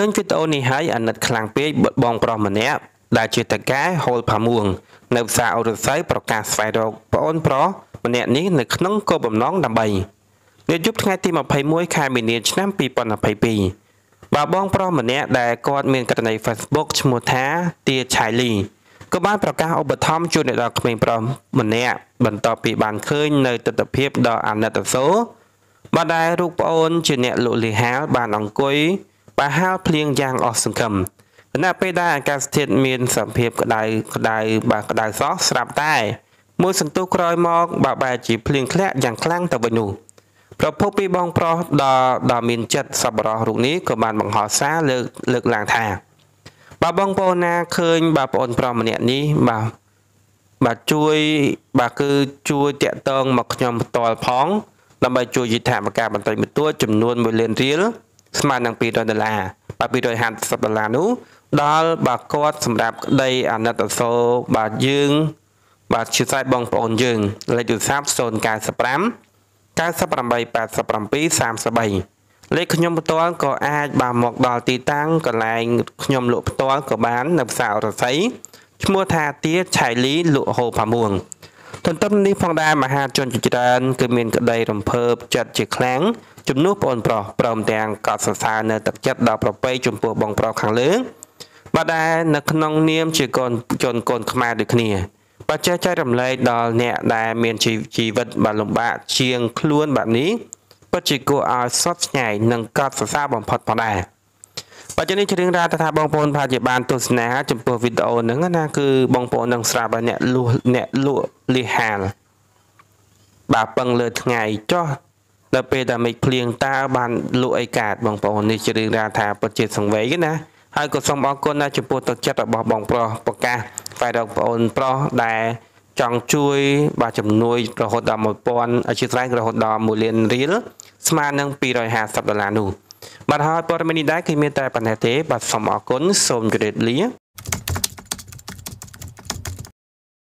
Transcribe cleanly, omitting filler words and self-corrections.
វីដេអូនេះហើយអាណិតខ្លាំងពេកបងប្រុសម្នាក់ដែលជាតកែហូលផាមួងនៅផ្សារអូរស័យប្រកាសស្វែងរកប្អូនប្រុសម្នាក់នេះនៅក្នុងគោលបំណងដើម្បីនៅយប់ថ្ងៃទី21ខែមីនាឆ្នាំ2022បាទបងប្រុសម្នាក់ដែលគាត់មានករណី Facebook ឈ្មោះថាទាឆៃលីក៏បានប្រកាសឧបត្ថម្ភជូនដល់ក្មេងប្រុសម្នាក់បន្ទាប់ពីបានឃើញនៅទស្សនភាពដ៏អាណិតអាសូរបាទដែលរូបប្អូនជាអ្នកលក់លីហាលបានអង្គុយបើហាលភ្លៀងយ៉ាងអស់សង្ឃឹមខណៈពេលដែលអាកាសធាតុមានសភាពក្តៅក្តៅសោះស្រាប់តែមួយសន្ទុះក្រោយមកបែរជាភ្លៀងធ្លាក់យ៉ាងខ្លាំងទៅវិញនោះប្រពន្ធពីបងប្រុសដ៏មានចិត្តសប្បុរសរូបនេះក៏បានបង្ហោះសារលើកឡើងថាបាទបងប្អូនណាឃើញបាទប្អូនប្រុសម្នាក់នេះបាទជួយតាក់ទងមកខ្ញុំផ្ទាល់ផងដើម្បីជួយយថាការបន្តិចបន្តួចចំនួន1លានរៀលស្មើនឹង$200បាទ$250នោះដល់បាទគាត់សម្រាប់ក្តីអាណិតអាសូរបាទយើងបាទជាខ្សែបងប្អូនយើងលេខទូរស័ព្ទ095 98 87 33លេខខ្ញុំផ្ទាល់ក៏អាចបាទមកដល់ទីតាំងកន្លែងខ្ញុំលក់ផ្ទាល់ក៏បាននៅផ្សាររស័យឈ្មោះថាទាឆៃលីលក់ហូលផាមួងទន្ទឹមនេះផងដែរមហាជនជាច្រើនគឺមានក្តីរំភើបចិត្តជាខ្លាំងជំនួសប្អូនប្រុសព្រមទាំងកោតសរសើរនៅទឹកចិត្តដល់ប្រពៃចំពោះបងប្រុសខាងលើបាទដែលនៅក្នុងនាមជាកូនខ្មែរដូចគ្នាបាទចេះចែករំលែកដល់អ្នកដែលមានជីវិតបាទលំបាកជាងខ្លួនបែបនេះពិតជាគួរឲ្យសោកស្ដាយនិងកោតសរសើរបំផុតផងដែរបាទជានេះជារឿងរ៉ាវថាបងប្អូនប្រហែលជាបានទស្សនាចំពោះវីដេអូហ្នឹងណាគឺបងប្អូននឹងស្រាប់ហើយអ្នកលក់លីហាលបាទពឹងលើថ្ងៃចុះដល់ពេលតែមេឃភ្លៀងតើបានលក់អីកើតបងប្អូននេះជារឿងរ៉ាវថាពិតជាសង្វេគណាហើយក៏សូមអរគុណចំពោះទឹកចិត្តរបស់បងប្រុសប្រកាសស្វែងរកប្អូនប្រុសដែលចង់ជួយបាទជំនួយរហូតដល់1000អធិស្ឋានរហូតដល់1លានរៀលស្មើនឹង$250នោះបាទហើយព័ត៌មាននេះដែរគឺមានតែប៉ុណ្ណេះទេបាទសូមអរគុណសូមជម្រាបលា